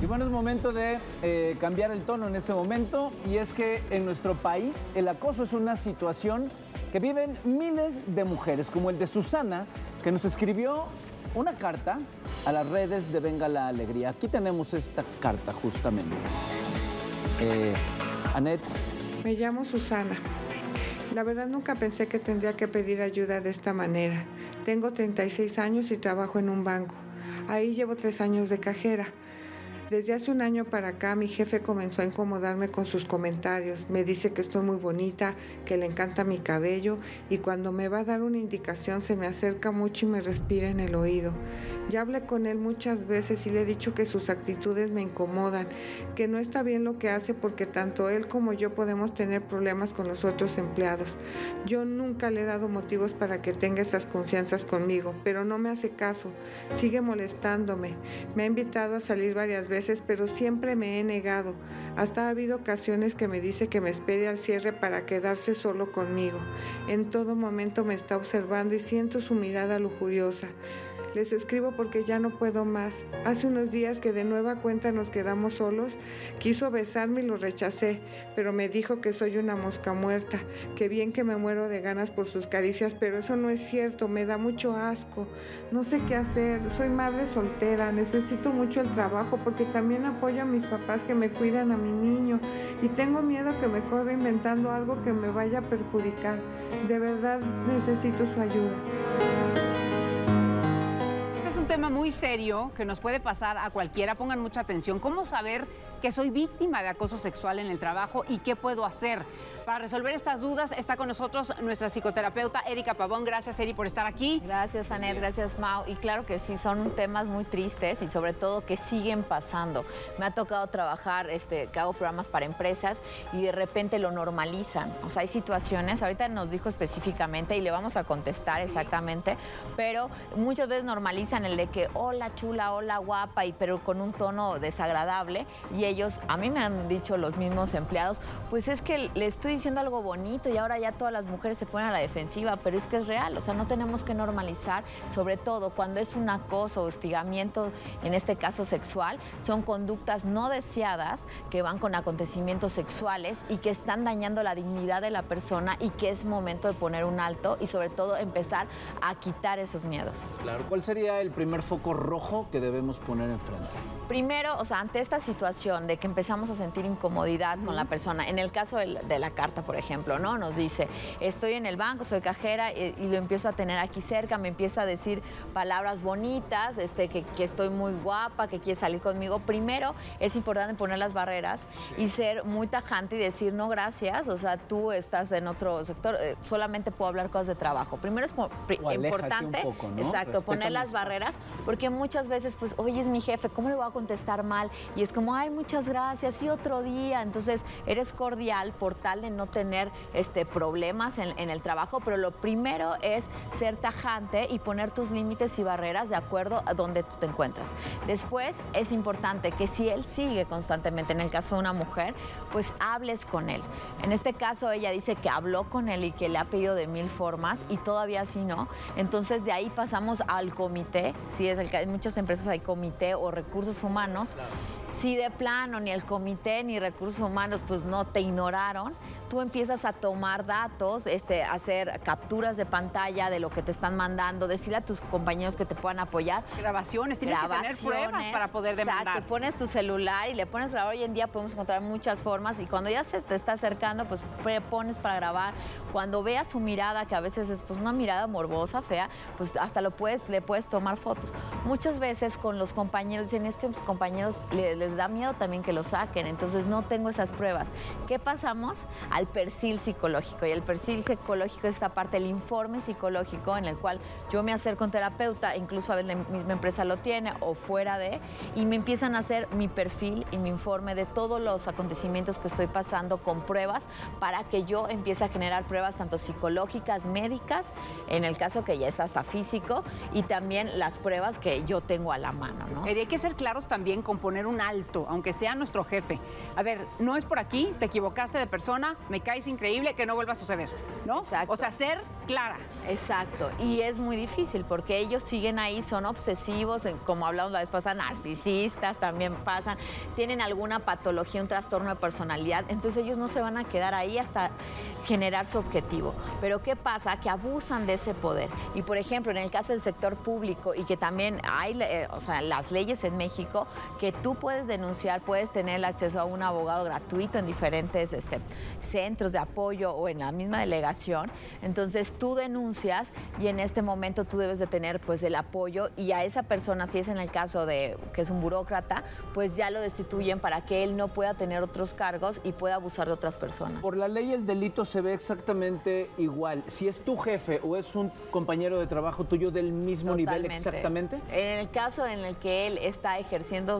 Y bueno, es momento de cambiar el tono en este momento, y es que en nuestro país el acoso es una situación que viven miles de mujeres, como el de Susana, que nos escribió una carta a las redes de Venga la Alegría. Aquí tenemos esta carta justamente. Anet. Me llamo Susana. La verdad nunca pensé que tendría que pedir ayuda de esta manera. Tengo 36 años y trabajo en un banco. Ahí llevo 3 años de cajera. Desde hace un año para acá, mi jefe comenzó a incomodarme con sus comentarios. Me dice que estoy muy bonita, que le encanta mi cabello, y cuando me va a dar una indicación se me acerca mucho y me respira en el oído. Ya hablé con él muchas veces y le he dicho que sus actitudes me incomodan, que no está bien lo que hace porque tanto él como yo podemos tener problemas con los otros empleados. Yo nunca le he dado motivos para que tenga esas confianzas conmigo, pero no me hace caso. Sigue molestándome. Me ha invitado a salir varias veces, pero siempre me he negado. Hasta ha habido ocasiones que me dice que me espere al cierre para quedarse solo conmigo. En todo momento me está observando y siento su mirada lujuriosa. Les escribo porque ya no puedo más. Hace unos días que de nueva cuenta nos quedamos solos, quiso besarme y lo rechacé, pero me dijo que soy una mosca muerta, que bien que me muero de ganas por sus caricias, pero eso no es cierto, me da mucho asco. No sé qué hacer, soy madre soltera, necesito mucho el trabajo porque también apoyo a mis papás que me cuidan a mi niño y tengo miedo que me corra inventando algo que me vaya a perjudicar. De verdad necesito su ayuda. Tema muy serio que nos puede pasar a cualquiera. Pongan mucha atención. ¿Cómo saber que soy víctima de acoso sexual en el trabajo y qué puedo hacer? Para resolver estas dudas está con nosotros nuestra psicoterapeuta Erika Pavón. Gracias, Eri, por estar aquí. Gracias, Anet. Gracias, Mau. Y claro que sí, son temas muy tristes y sobre todo que siguen pasando. Me ha tocado trabajar, que hago programas para empresas y de repente lo normalizan. O sea, hay situaciones, ahorita nos dijo específicamente y le vamos a contestar exactamente, pero muchas veces normalizan el de que hola chula, hola guapa, pero con un tono desagradable, y ellos, a mí me han dicho los mismos empleados, pues es que le estoy diciendo algo bonito y ahora ya todas las mujeres se ponen a la defensiva, pero es que es real, o sea, no tenemos que normalizar, sobre todo cuando es un acoso o hostigamiento, en este caso sexual, son conductas no deseadas que van con acontecimientos sexuales y que están dañando la dignidad de la persona y que es momento de poner un alto y sobre todo empezar a quitar esos miedos. Claro, ¿cuál sería el primer foco rojo que debemos poner enfrente? Primero, o sea, ante esta situación de que empezamos a sentir incomodidad con la persona, en el caso de la carta, por ejemplo, ¿no? Nos dice, estoy en el banco, soy cajera y lo empiezo a tener aquí cerca, me empieza a decir palabras bonitas, que estoy muy guapa, que quiere salir conmigo. Primero, es importante poner las barreras y ser muy tajante y decir, no, gracias, o sea, tú estás en otro sector, solamente puedo hablar cosas de trabajo. Primero es importante, un poco, ¿no? Exacto, poner las barreras, porque muchas veces, pues, oye, es mi jefe, ¿cómo le voy a contestar mal? Y es como, ay, muchas gracias, y otro día. Entonces, eres cordial por tal de no tener problemas en el trabajo, pero lo primero es ser tajante y poner tus límites y barreras de acuerdo a donde tú te encuentras. Después, es importante que si él sigue constantemente, en el caso de una mujer, pues hables con él. En este caso, ella dice que habló con él y que le ha pedido de 1000 formas y todavía así no. Entonces, de ahí pasamos al comité. Si es el que en muchas empresas hay comité o recursos humanos. Claro. Si de plano ni el comité ni recursos humanos pues no te ignoraron, tú empiezas a tomar datos, hacer capturas de pantalla de lo que te están mandando, decirle a tus compañeros que te puedan apoyar. Grabaciones, tienes que tener pruebas para poder demandar. Exacto, pones tu celular y le pones grabar. Hoy en día podemos encontrar muchas formas y cuando ya se te está acercando, pues pones para grabar. Cuando veas su mirada, que a veces es pues una mirada morbosa, fea, pues hasta le puedes tomar fotos. Muchas veces con los compañeros dicen, es que a mis compañeros les da miedo también que lo saquen, entonces no tengo esas pruebas. ¿Qué pasamos? Al perfil psicológico, y el perfil psicológico es esta parte, el informe psicológico en el cual yo me acerco a un terapeuta, incluso a veces la misma empresa lo tiene o fuera de, y me empiezan a hacer mi perfil y mi informe de todos los acontecimientos que estoy pasando con pruebas para que yo empiece a generar pruebas tanto psicológicas, médicas, en el caso que ya es hasta físico, y también las pruebas que yo tengo a la mano, ¿no? Hay que ser claros ayudarlos también con poner un alto, aunque sea nuestro jefe. A ver, no es por aquí, te equivocaste de persona, me caes increíble, que no vuelva a suceder, ¿no? Exacto. O sea, ser clara. Exacto, y es muy difícil porque ellos siguen ahí, son obsesivos, como hablamos la vez pasada, narcisistas también pasan, tienen alguna patología, un trastorno de personalidad, entonces ellos no se van a quedar ahí hasta generar su objetivo. Pero ¿qué pasa? Que abusan de ese poder. Y por ejemplo, en el caso del sector público, y que también hay, o sea, las leyes en México, que tú puedes denunciar, puedes tener el acceso a un abogado gratuito en diferentes centros de apoyo o en la misma delegación. Entonces tú denuncias y en este momento tú debes de tener pues el apoyo, y a esa persona, si es en el caso de que es un burócrata, pues ya lo destituyen para que él no pueda tener otros cargos y pueda abusar de otras personas. Por la ley el delito se ve exactamente igual. Si es tu jefe o es un compañero de trabajo tuyo del mismo nivel exactamente. En el caso en el que él está ejerciendo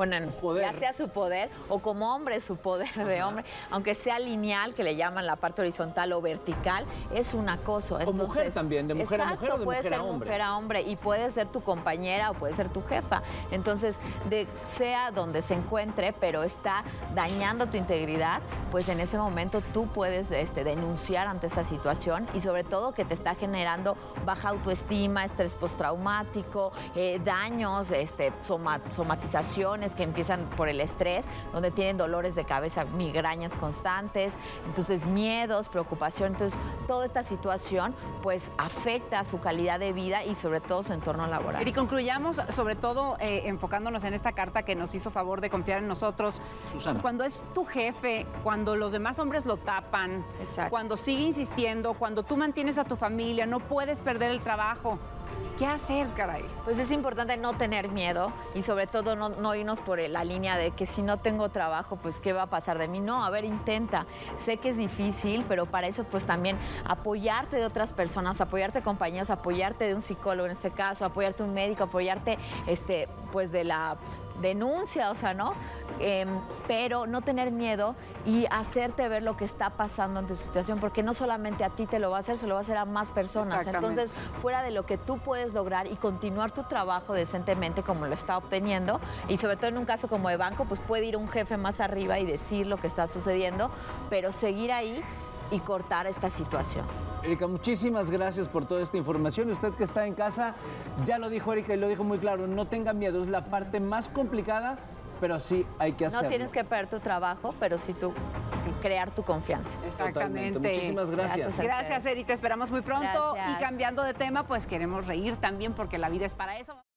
ya sea su poder o como hombre su poder de hombre, aunque sea lineal, que le llaman la parte horizontal o vertical, es un acoso. O mujer también, de mujer a mujer o de mujer a hombre. Puede ser mujer a hombre y puede ser tu compañera o puede ser tu jefa. Entonces, sea donde se encuentre, pero está dañando tu integridad, pues en ese momento tú puedes denunciar ante esta situación, y sobre todo que te está generando baja autoestima, estrés postraumático, daños, somatizaciones que empiezan por el estrés, donde tienen dolores de cabeza, migrañas constantes, entonces miedos, preocupación. Entonces toda esta situación pues afecta a su calidad de vida y sobre todo su entorno laboral. Y concluyamos sobre todo enfocándonos en esta carta que nos hizo favor de confiar en nosotros. Susana. Cuando es tu jefe, cuando los demás hombres lo tapan, Exacto. cuando sigue insistiendo, cuando tú mantienes a tu familia, no puedes perder el trabajo. ¿Qué hacer, caray? Pues es importante no tener miedo y sobre todo no irnos por la línea de que si no tengo trabajo, pues ¿qué va a pasar de mí? No, a ver, intenta. Sé que es difícil, pero para eso pues también apoyarte de otras personas, apoyarte de compañeros, apoyarte de un psicólogo en este caso, apoyarte de un médico, apoyarte pues de la denuncia, o sea, ¿no? Pero no tener miedo y hacerte ver lo que está pasando en tu situación, porque no solamente a ti te lo va a hacer, se lo va a hacer a más personas. Entonces, fuera de lo que tú puedes lograr y continuar tu trabajo decentemente como lo está obteniendo, y sobre todo en un caso como de banco, pues puede ir un jefe más arriba y decir lo que está sucediendo, pero seguir ahí y cortar esta situación. Erika, muchísimas gracias por toda esta información. Y usted que está en casa, ya lo dijo Erika y lo dijo muy claro, no tenga miedo, es la parte más complicada, pero sí hay que hacerlo. No tienes que perder tu trabajo, pero sí tú crear tu confianza. Exactamente. Totalmente. Muchísimas gracias. Gracias, Erika, te esperamos muy pronto. Gracias. Y cambiando de tema, pues queremos reír también porque la vida es para eso.